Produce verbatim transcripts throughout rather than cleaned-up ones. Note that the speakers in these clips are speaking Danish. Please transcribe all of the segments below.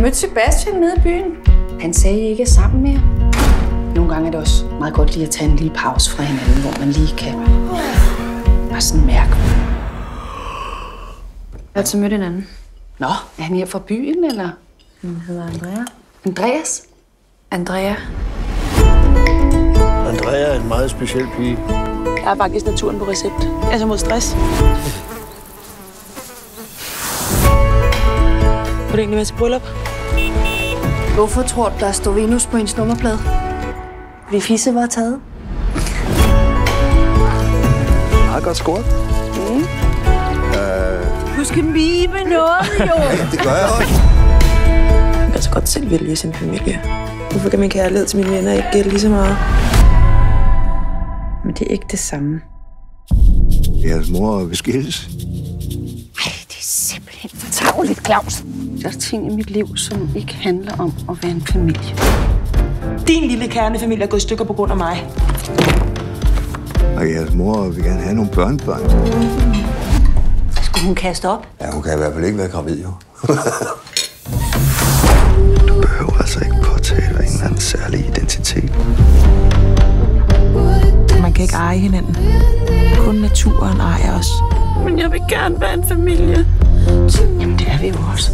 Jeg mødte Sebastian nede i byen. Han sagde, I ikke er sammen mere. Nogle gange er det også meget godt lige at tage en lille pause fra hinanden, hvor man lige kan bare sådan mærke. Jeg har altså mødt hinanden. Nå, er han her fra byen, eller? Han hedder Andrea. Andreas? Andrea. Andrea er en meget speciel pige. Jeg er faktisk naturen på recept. Altså mod stress. Må du egentlig være til bryllup? Hvorfor tror du, der står Venus på hendes nummerplade? Fordi Fisse var taget. Meget godt scoret. Mm. Uh... Du skal mime noget, jo. Ja, det gør jeg også. Man kan altså godt selv vælge sin familie. Hvorfor kan min kærlighed til mine venner ikke gælde lige så meget? Men det er ikke det samme. Jeres mor vil skilles. Ej, det er simpelthen for tarveligt, Claus. Der er ting i mit liv, som ikke handler om at være en familie. Din lille kernefamilie er gået i stykker på grund af mig. Og jeres mor vil gerne have nogle børnebørn. Skulle hun kaste op? Ja, hun kan i hvert fald ikke være gravid, jo. Du behøver altså ikke påtage dig en eller anden særlig identitet. Man kan ikke eje hinanden. Kun naturen ejer os. Men jeg vil gerne være en familie. Jamen, det er vi jo også.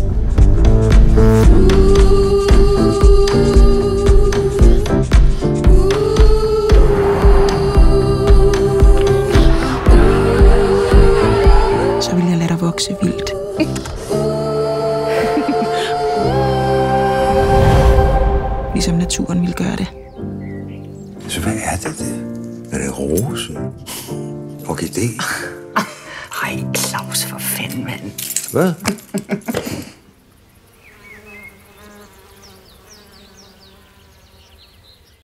Så vil jeg lade dig vokse vildt. Ligesom naturen vil gøre det. Så hvad er det, det? Er det rose? Orkidé? Ej, Claus, for fanden, mand. Hvad?